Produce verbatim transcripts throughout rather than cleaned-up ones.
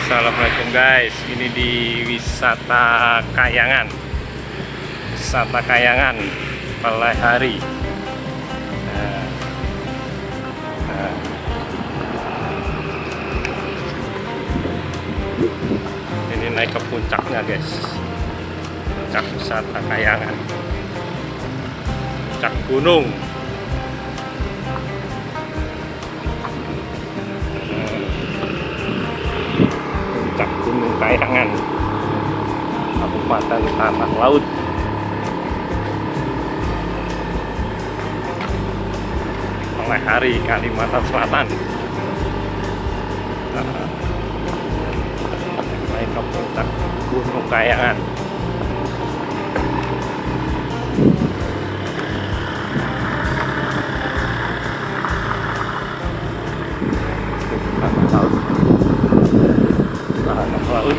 Assalamualaikum guys, ini di wisata Kayangan, wisata Kayangan Palai Hari. Nah, nah. Ini naik ke puncaknya guys, puncak wisata Kayangan, puncak gunung. Puncak Gunung Kayangan, Kabupaten Tanah Laut. Palai Hari, Kalimantan Selatan. Nah, naik ke puncak Gunung Kayangan. Tanah Laut. Tanah Laut.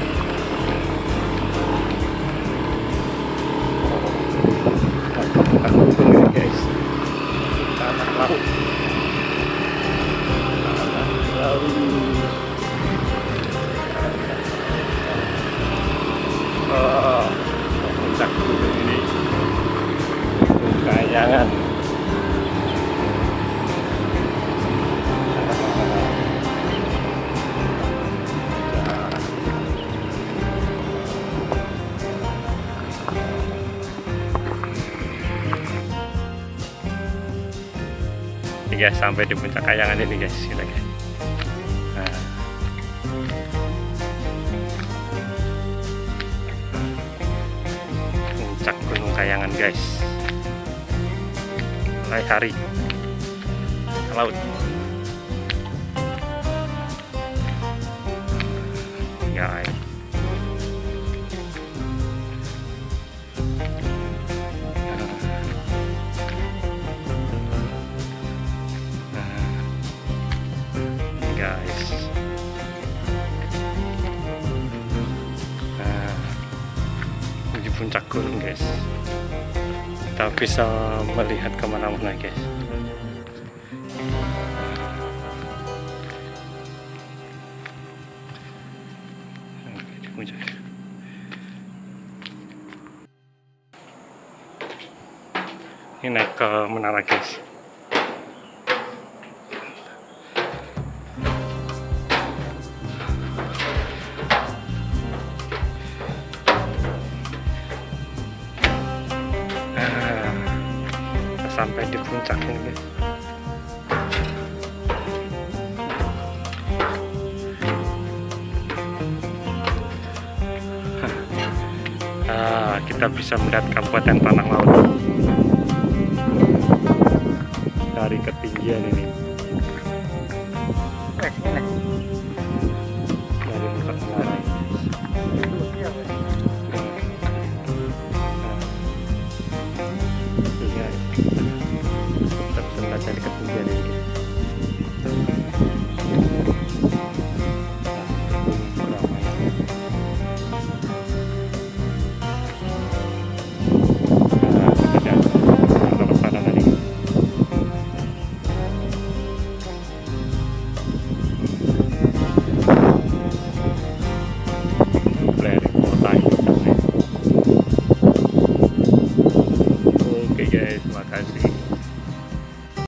Bukan gunung ya guys, tanah laut. Tanah laut. Oh, puncak gunung ini, Gunung Kayangan. Guys, sampai di puncak Kayangan ini guys, kita guys. Nah. Puncak Gunung Kayangan guys, Palai Hari, laut. Guys. guys. Nah, di puncak gunung guys, kita bisa melihat kemana-mana guys. Di puncak. Ini naik ke menara guys. Sampai di puncak ini guys. Nah, kita bisa melihat Kabupaten Tanah Laut dari ketinggian ini. Dari puncak menara ini.